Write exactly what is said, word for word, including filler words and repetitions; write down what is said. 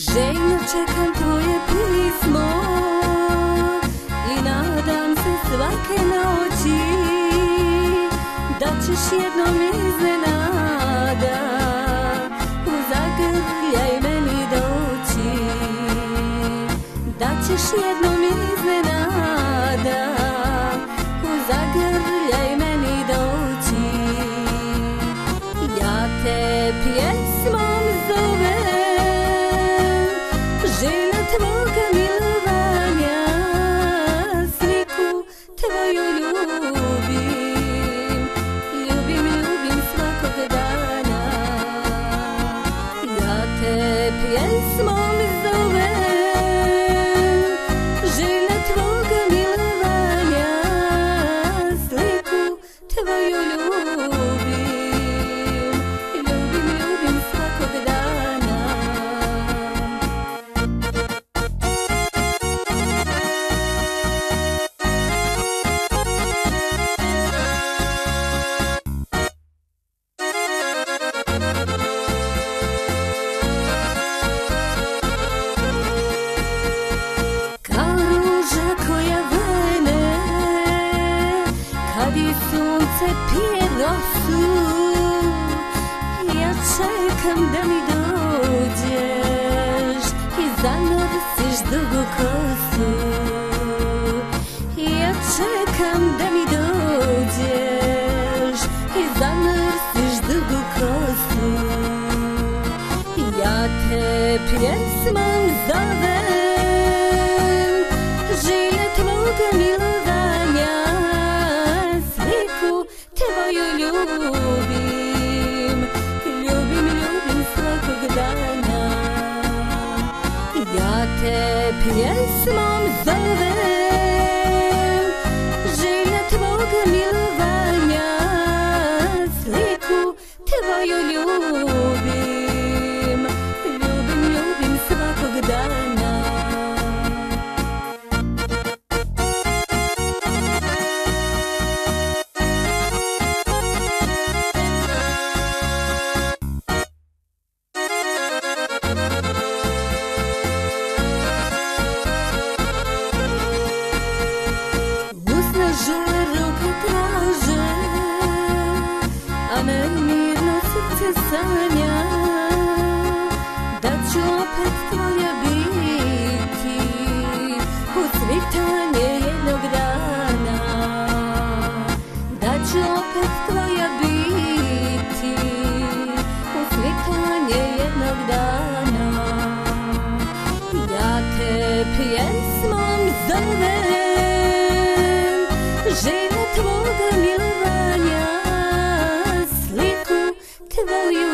Željno čekam tvoje pismo i nadam se svake noći da ćeš jednom iznenada u zagrljaj meni doći, da ćeš jednom iznenada u zagrljaj meni doći. Ja te pjesmom zovem, željna tvoga milovanja, sliku tvoju ljubim, ljubim, ljubim svakog dana. Ja te pjesmom zovem, željna tvoga milovanja, sliku tvoju ljubim, ljubim, ljubim svakog dana. Kad i sunce pije rosu, ja čekam da mi dođeš i zanosiš dugu kosu. Ja čekam da mi dođeš i zanosiš dugu kosu. Ja te pjesmom zovem, željna tvoga milovanja, tvoju ljubim, ljubim, ljubim svakog dana. Ja te pjesmom zovem, željna tvoga milovanja, sliku tvoju ljubim, ljubim, ljubim svakog dana. Žule ruke traže, a meni mirno srce sanja da ću opet tvoja biti u svitanje jednog dana, da ću opet tvoja biti u svitanje jednog dana. Ja te pjesmom zovem, željna tvoga milovanja, sliku tvoju